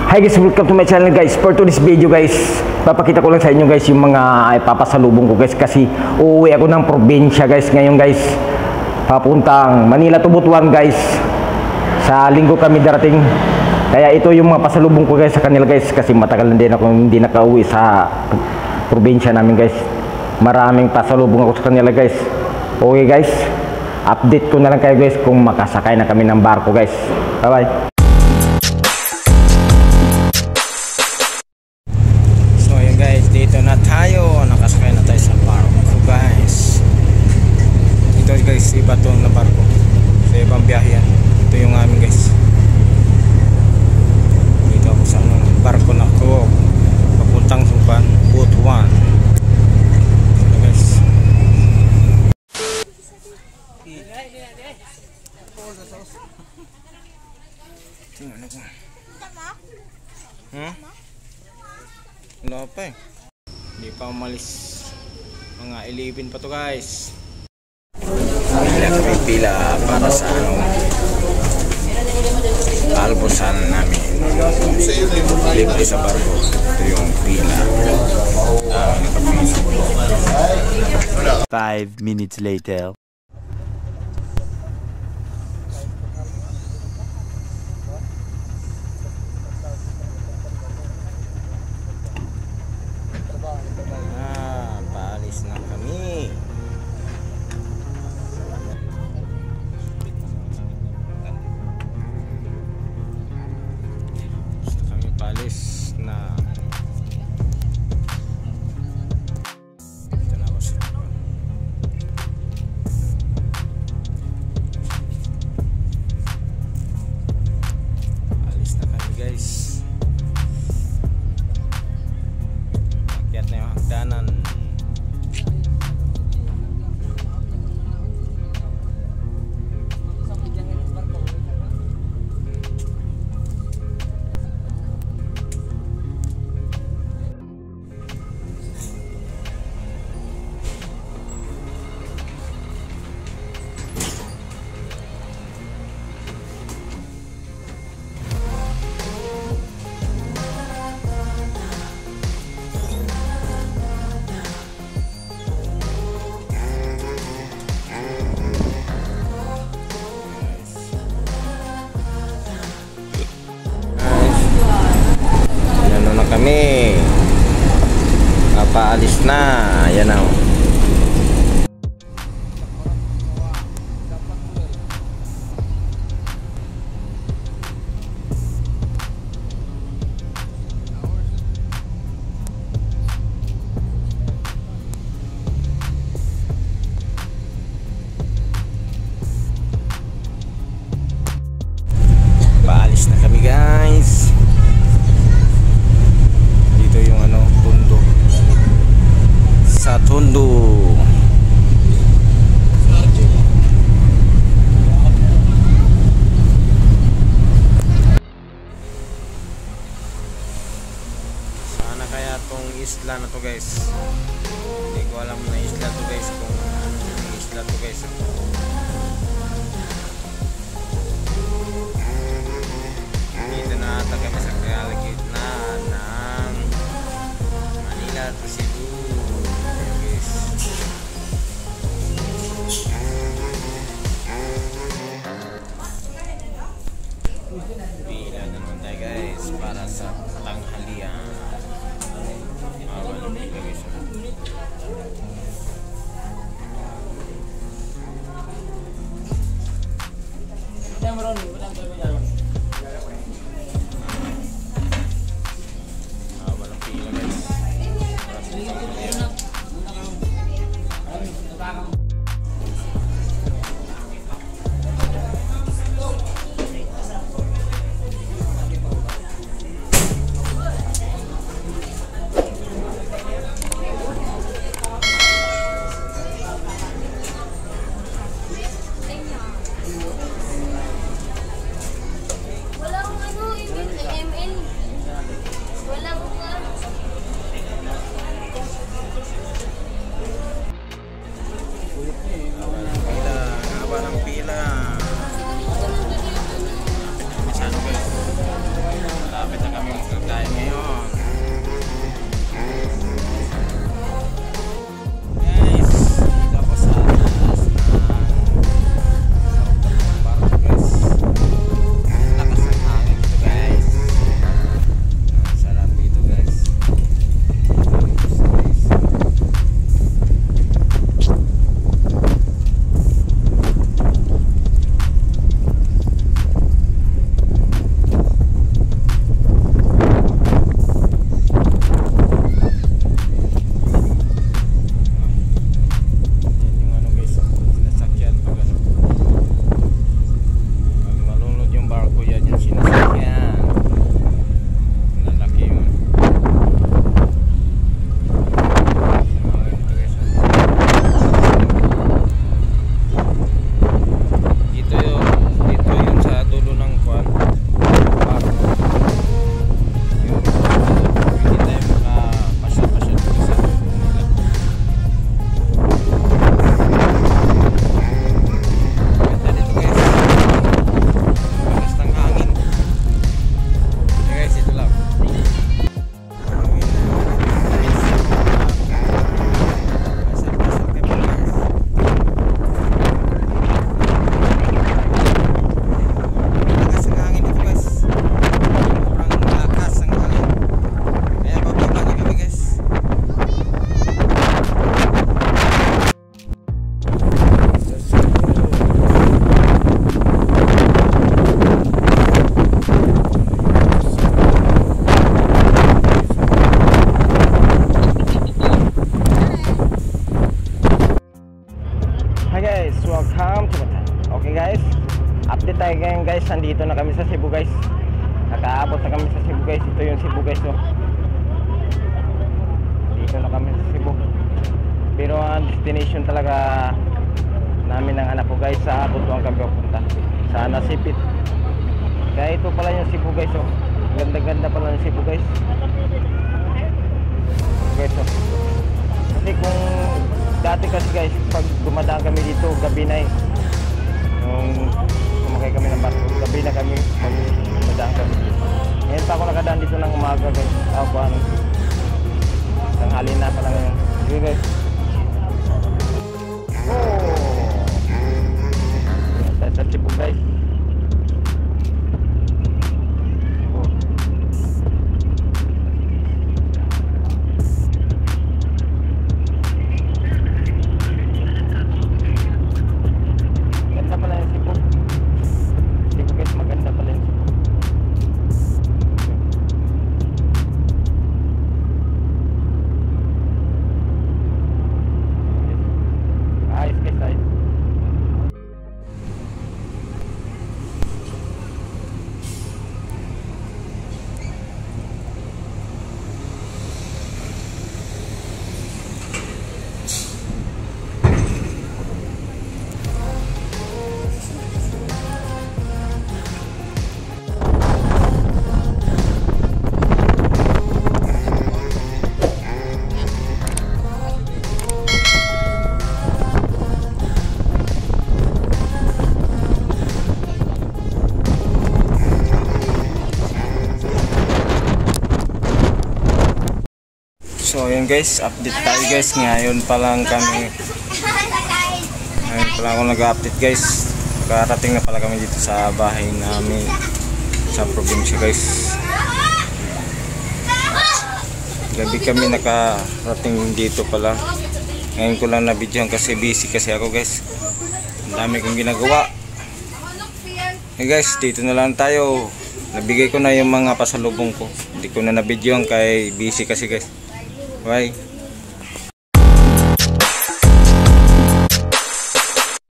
Hi guys, welcome to my channel guys. For today's video guys, papakita ko lang sa inyo guys yung mga ipapasalubong ko guys, kasi uuwi ako ng probinsya guys ngayon guys, papuntang Manila to Butuan guys. Sa linggo kami darating, kaya ito yung mga pasalubong ko guys sa kanila guys, kasi matagal na din ako hindi nakauwi sa probinsya namin guys. Maraming pasalubong ako sa kanila guys. Okay guys, update ko na lang kayo guys kung makasakay na kami ng barko guys. Bye bye. Dito na tayo, nakasakay na tayo sa barko guys. Ito guys, iba itong na barko sa ibang biyahe yan. Ito yung amin guys. Dito ako sa barko na ko papuntang Suban, Butuan. Ito guys. Tingnan ako. Wala pa eh. Hindi pa umalis. Mga 11 pa to guys. Pila para sa almusal namin. Libre sa barko. Ito yung pila. 5 minutes later. Paalis na kami. Gusto kami paalis na. Dito na ako sa paalis na kami guys. Akyat na yung hagdanan. Kami paalis na. Ayan na. Paalis na kami guys. Sa Tondo. Sana kaya tong isla na to guys. Hindi ko alam na isla to guys, kung anong isla to guys. Dito na ata kami sa gitna ng Manila to Cebu. Pila naman tayo guys para sa tanghalian. Walang pila guys. Walang pila guys. papunta kami sa Cebu guys. Ito yung Cebu guys, oh. Dito na kami sa Cebu. Pero ang destination talaga namin ng anak ko guys, sa Butuan kami papunta. Sa Nasipit. Kaya ito pala yung Cebu guys, oh. Ganda-ganda pala yung Cebu guys. Guys, oh. Kasi kung dati kasi guys, pag dumadaan kami dito, gabi na eh. Yung sumakay kami ng barko, gabi na kami pag dumadaan kami. Ngayon pa ako nakadaan dito ng umaga guys. Abuan. Tanghali na pala ngayon. Sige guys. Sa Cebu guys. Ganda pala yung Cebu. Cebu guys, maganda pala yung Cebu. Ayos guys, ayos. So yun guys, update tayo guys. Ngayon pa lang kami, ngayon pa lang ako nag-update guys. Karating na pala kami dito sa bahay namin sa probinsya guys. Gabi kami nakarating dito pala. Ngayon ko lang na-videohan kasi busy kasi ako guys. Ang dami kong ginagawa. Hey guys, dito na lang tayo. Nabigay ko na yung mga pasalubong ko. Hindi ko na na-videohan kay busy kasi guys. Bye.